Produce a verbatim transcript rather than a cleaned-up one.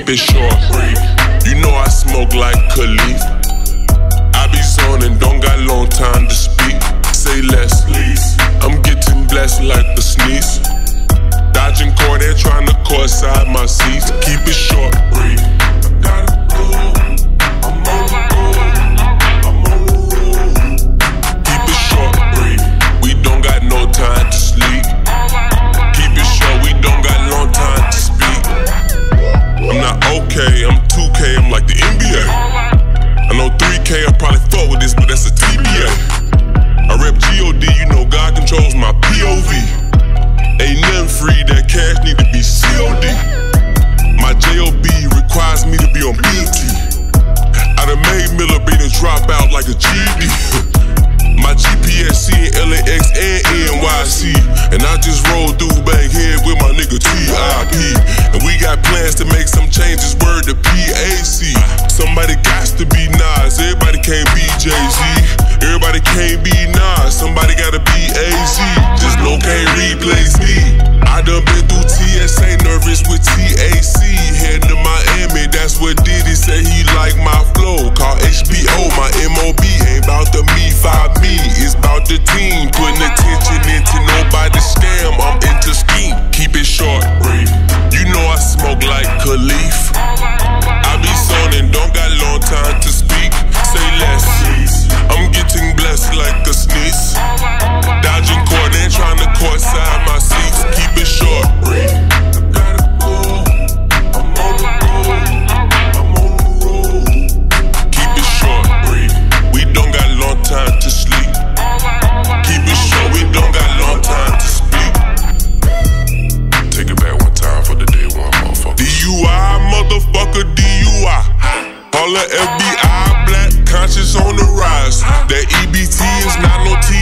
keep it short. You know I smoke like Khalif. I be zoning, don't got long time to speak. Say less, please. I'm getting blessed like a sneeze. Dodging court, they're trying to court side my seats. Keep it short. I'm two K, I'm like the N B A. I know three K, I probably fuck with this, but that's a T B A. I rep G O D, you know God controls my P O V. Ain't nothing free, that cash need to be C O D. My J O B requires me to be on B T. I done made Miller be the dropout like a G E D. My G P S seeing L A X and N Y C. And I just rolled through Bankhead with my nigga T I P. And we got plans to make some changes, word to P A C. Somebody got to be Nas, everybody can't be Jay-Z. Everybody can't be Nas, somebody gotta be A Z. Just no can't replace me. I done been through T S A, nervous with T A C. Heading to Miami, that's what Diddy say he like my flow. Call H B O, my M O B ain't about the me, five me. It's about the team, putting attention into nobody's scam. I'm into scheme, keep it short. You know I smoke like Khalif. I be zoning, don't got long time to speak. Say less, I'm getting blessed like a sneeze. Dodging court, ain't trying to court side my seats. Keep it short. Keep it short. We don't got long time to sleep. Keep it short, we don't got long time to speak. Take it back one time for the day one, motherfucker. D U I, motherfucker, D U I. Holla F B I, black conscious on the rise. That E B T is not no T